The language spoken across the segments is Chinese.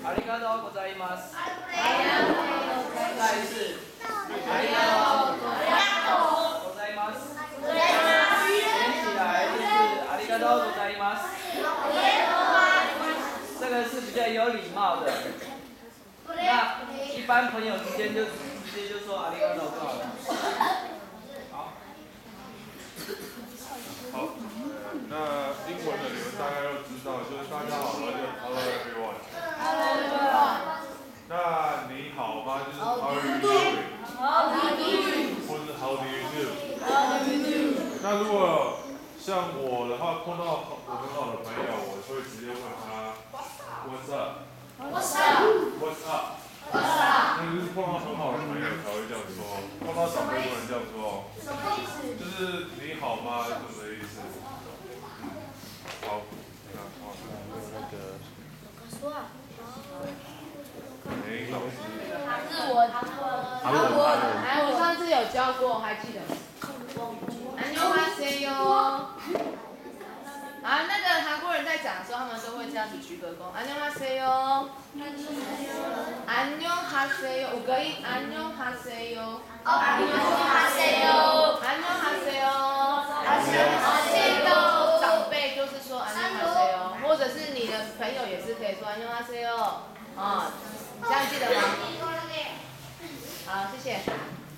ありがとうございます。再一次。ありがとうございます。连起来就是ありがとうございます。这个是比较有礼貌的。那一般朋友之间就直接就说ありがとう就好了。好。 好，那英文的你们大概都知道，就是大家好，就 Hello everyone。那你好吗？就是 How are you doing？ 或是 How do you do？ 那如果像我的话，碰到我很好的朋友，我会直接问他 What's up？ 那就是碰到很好的朋友才会这样说，碰到长辈不能这样说，就是你好吗？是什么意思？好，那好，那个。哎，老师。 我上次有教过，还记得吗？안녕하세요。啊，那个韩国人在讲的时候，他们都会这样子鞠个躬。안녕하세요。안녕하세요。五个音。안녕하세요。안녕하세요。안녕하세요。长辈就是说안녕하세요，或者是你的朋友也是可以说안녕하세요。啊，这样记得吗？好，谢谢。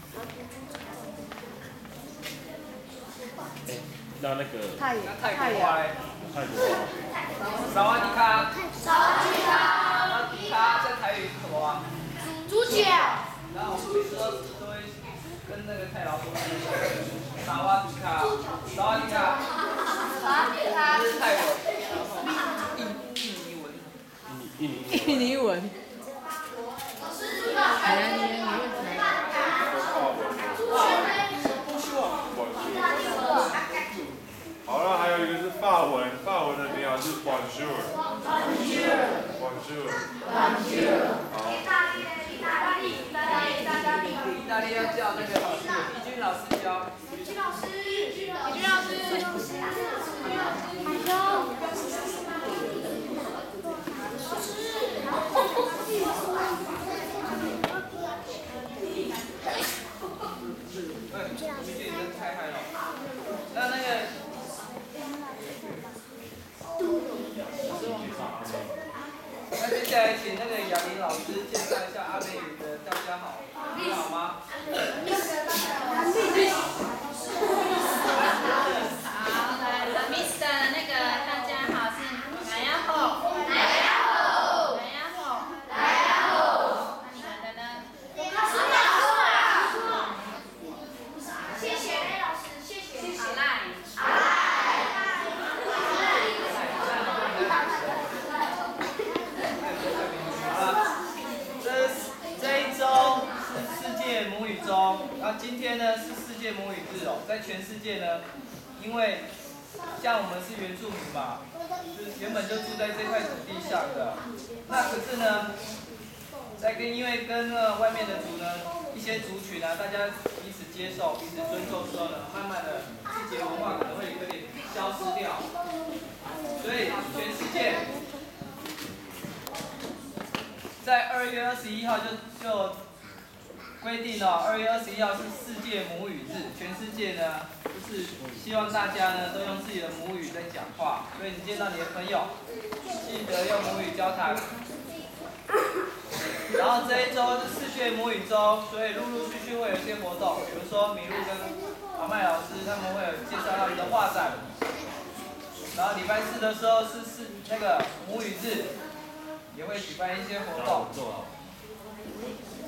那个泰国话嘞？ 泰国话。 萨瓦迪卡。萨瓦迪卡在台语是什么啊？ 猪脚。 然后我们每次都会跟那个泰老说萨瓦迪卡，萨瓦迪卡。这是泰文， 印尼文。 好了，还有一个是法文，法文的你好是 Bonjour。好。 意大利要叫那个义军老师教。义军老师。太嗨了。那个，那接下来请那个雅玲老师介绍一下阿美语的大家好，你好吗？ 好，来 ，Mr. 那个大家好是大家好。那你们的呢？谢谢老师，谢谢。好赖。 这一周是世界母语周，然后今天呢是世界母语日哦，在全世界呢，因为像我们是原住民嘛，就是原本就住在这块土地上的，那可是呢，因为跟外面的族呢一些族群啊，大家彼此接受、彼此尊重之后呢，慢慢的季节文化可能会有点消失掉，所以全世界。在2月21号就规定了，2月21号是世界母语日，全世界呢就是希望大家呢都用自己的母语在讲话，所以你见到你的朋友，记得用母语交谈。然后这一周是世界母语周，所以陆陆续续会有一些活动，比如说米露跟阿麦老师他们会有介绍他们的画展，然后礼拜四的时候是那个母语日。也会举办一些活动。